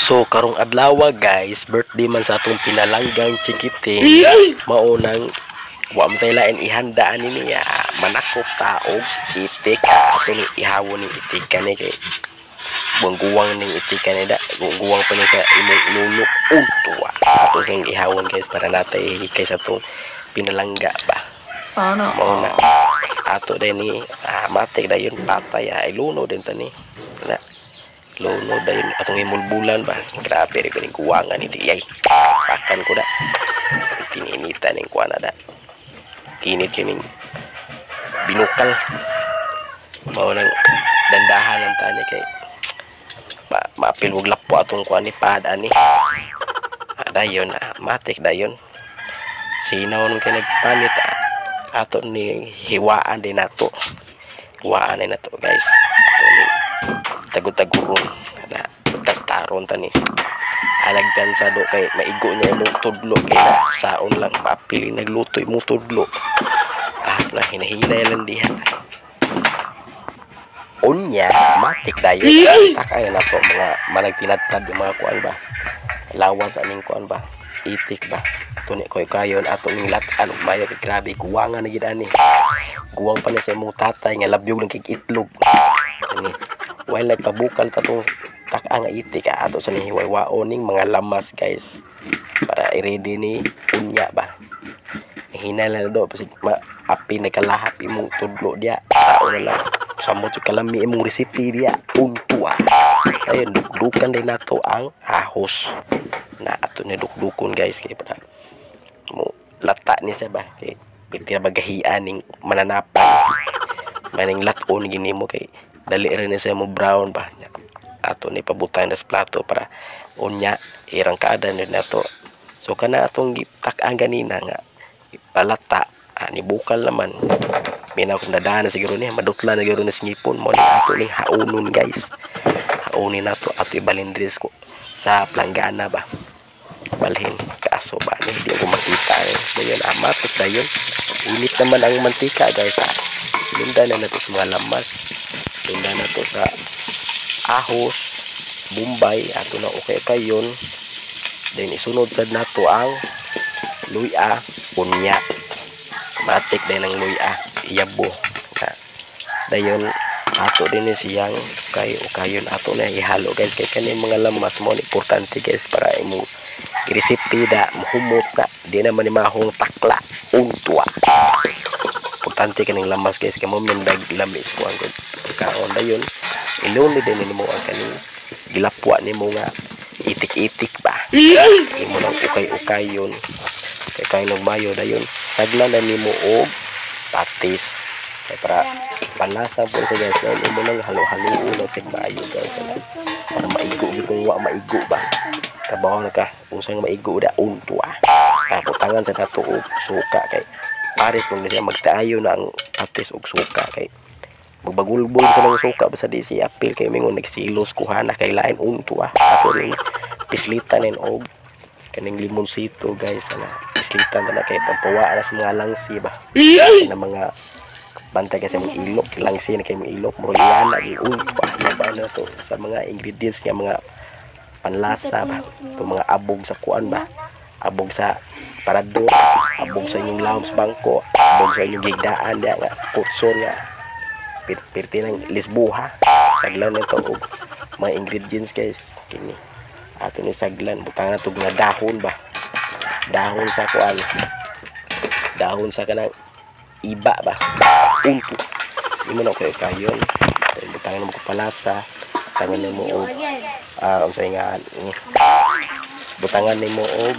So karong adlaw guys, birthday man sa atong pinalanggang chikiting. Maunang wa man tay lain ihanda ani niya manakop taog itik atong ihawon ni itik kani kay buwang-guwang ning itik kani da guwang pa niya sa imong nunok untuwa ato sing ihawon guys para natay hikay sa atong pinalangga ba. Sana Mauna ato din ni matik dayon patay iluno din tani na lono dayon atong imulbulan ba. Grabe rin kining kuwangan iti ay pakan ko da tininita ning kuana da init kining binukal mao nang dandahan ang tani kay mapil og lapo atong kuan ni pada ni dayon matik dayon sinaw nung kay nagpanit ato ni hiwaan din nato hiwaan na nato guys ato ni tagod-taguron na tagtaron tani alagdan sa do kay maigo niya mo tudlo kay saon lang mapili nagluto mo tudlo na hinahinay lang diha unya matik dayon takay na to mga managtinatad yung mga kuan ba lawas aning kuan ba itik ba ato ni koy kayon ato ning lat-an ug mayo kay grabe kuwangan na gid ani guwang pa ni sa imong tatay nga labyog ng itlog ani while nagpabukal tatong tak-ang itik ato sa hiwa-waon ning mga lamas guys para i-ready ni unya ba hinala na do pasig maapi nagkalahap imong tudlo dia tao na lang samot yung kalami imong recipe dia untua ayun dukdukan din nato ang ahos na ato ni dukdukon guys kay para mo lata ni sa ba kay itira bagahian ning mananapan maning laton gini mo kay dali rin sa mo brown ba ato ni pabutang na sa plato para unya irang kaada ni nato so kana atong gitak-ang ganina nga palata ni bukal naman minaw kung nadaan na siguro niya madutla na siguro na singipon mo ni ato ni haunon guys haunin nato ato ibalindris ko sa planggana ba balhin kaso ba ni hindi ko makita dayon amatot dayon init naman ang mantika guys linda na nato sa mga lamas linda na to sa ahos bumbay ato na okay kayon then isunod sad nato ang luya unya matik din ang luya iyabo dayon ato din ni siyang kayon ato na ihalo guys kay kani mga lamas mo importante guys para imo recipe da mahumot na di naman ni mahong takla untua importante kaning lamas guys kay mo mindag lamis ko ang kaon dayon iluni din nimo ang kaning gilapwa nimo nga itik-itik ba imo nang ukay-ukayon kay kay nagmayo dayon saglan na nimo og patis kay para panlasa po sa guys dayon imo nang halo-halo na sig maayo guys para maigo kung wa maigo ba kabaw na ka kung sang maigo da untua taputangan sa nato og suka kay pares kung siya magtaayo na ang patis og suka kay magbagulbol sa ng suka basta di si apil kay mingon nagsilos kuhana kay lain untua ato rin pislitan and og kaning limonsito guys pislitan na kay pampawa na sa mga langsi ba na mga bantay kasi mga ilok langsi na kay mga ilok muralian lagi untua ba na to sa mga ingredients nga mga panlasa ba to mga abog sa kuan ba abog sa parador abog sa inyong lahom sa bangko abog sa inyong gigdaan dia nga putson nga pirti ng lisbuha saglan nito og mga ingredients guys kini ato ni saglan butang na to nga dahon ba dahon sa kuan dahon sa kanang iba ba unto imo na kay kayon butang mo ko palasa butangan nimo og unsay nga butangan nimo og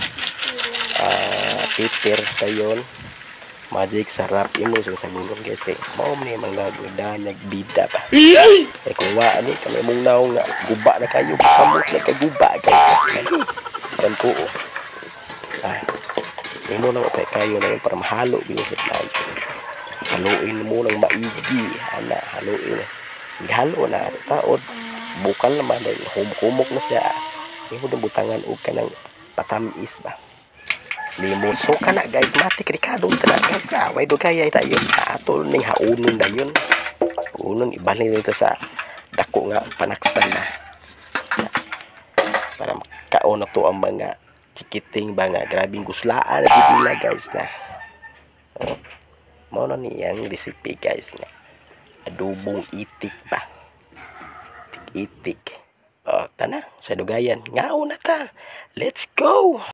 pepper kayon magic sarap imo sa gulong guys kay mao ni mga gudan nagbida ba kay kung wa ani kami mong naw nga guba na kayo samot na kay guba guys kan ko imo na kay kayo na para mahalo binisip na haluin mo nang maigi ana haluin halo na taod bukal naman dahil humok na siya imo na butangan og kanang patamis ba limon so kana guys matik Ricardo tara guys way do kaya dayon atol ning haunon dayon unon ibalhin nito sa dako nga panaksan na mao na to ang mga chikiting ba nga grabing guslaan at nila guys na. Mao na niyang recipe guys nga adobong itik ba. Itik. Tana sa dugayan. Ngao na ta. Let's go.